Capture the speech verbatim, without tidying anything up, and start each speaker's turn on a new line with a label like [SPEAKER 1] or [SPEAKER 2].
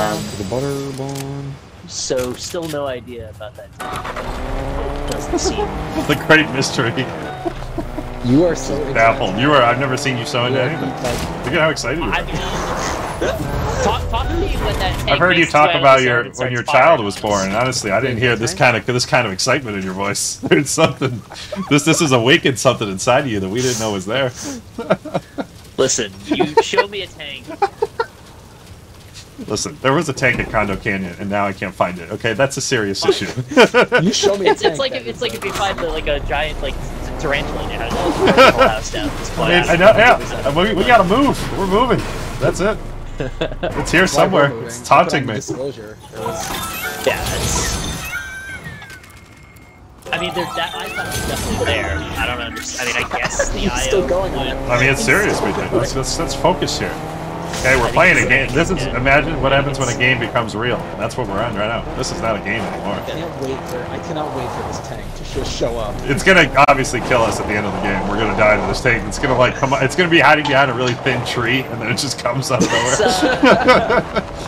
[SPEAKER 1] Um,
[SPEAKER 2] to the butter barn.
[SPEAKER 1] So, still no idea about that tank. Doesn't seem.
[SPEAKER 3] The great mystery.
[SPEAKER 2] You are so
[SPEAKER 3] baffled. You are. I've never seen you so into
[SPEAKER 2] Yeah,
[SPEAKER 3] anything.
[SPEAKER 2] like-
[SPEAKER 3] Look at how excited you are.
[SPEAKER 1] I mean, talk, talk to me when that tank
[SPEAKER 3] I've heard you
[SPEAKER 1] makes
[SPEAKER 3] talk
[SPEAKER 1] two out
[SPEAKER 3] about
[SPEAKER 1] of the
[SPEAKER 3] your
[SPEAKER 1] seven and
[SPEAKER 3] when your
[SPEAKER 1] starts
[SPEAKER 3] child
[SPEAKER 1] firing
[SPEAKER 3] was
[SPEAKER 1] on
[SPEAKER 3] born,
[SPEAKER 1] us.
[SPEAKER 3] and honestly, I didn't hear this kind of this kind of excitement in your voice. There's something. This this has awakened something inside of you that we didn't know was there.
[SPEAKER 1] Listen, you showed me a tank.
[SPEAKER 3] Listen, there was a tank at Condo Canyon, and now I can't find it. Okay, that's a serious issue.
[SPEAKER 2] You show me.
[SPEAKER 1] It's,
[SPEAKER 2] a
[SPEAKER 1] it's
[SPEAKER 2] tank
[SPEAKER 1] like
[SPEAKER 2] that
[SPEAKER 1] if, it's
[SPEAKER 2] is
[SPEAKER 1] like if you find the, like a giant like tarantula in your house. Like, a whole house down. It's
[SPEAKER 3] I, mean, I know. Yeah, we, we gotta move. We're moving. That's it. It's here somewhere. It's taunting me.
[SPEAKER 2] Disclosure. It was...
[SPEAKER 1] Yeah, that's. I mean, there's that. I thought it was definitely there. I don't understand. I mean, I guess the I O.
[SPEAKER 2] still going on it.
[SPEAKER 3] I mean, it's serious, we did. Let's, let's, let's focus here. Okay, we're playing a game. This is, imagine what happens when a game becomes real. That's what we're on right now. This is not a game anymore.
[SPEAKER 2] I can't wait for. I cannot wait for this tank to just show up.
[SPEAKER 3] It's gonna obviously kill us at the end of the game. We're gonna die to this tank. It's gonna like come. It's gonna be hiding behind a really thin tree, and then it just comes out of nowhere.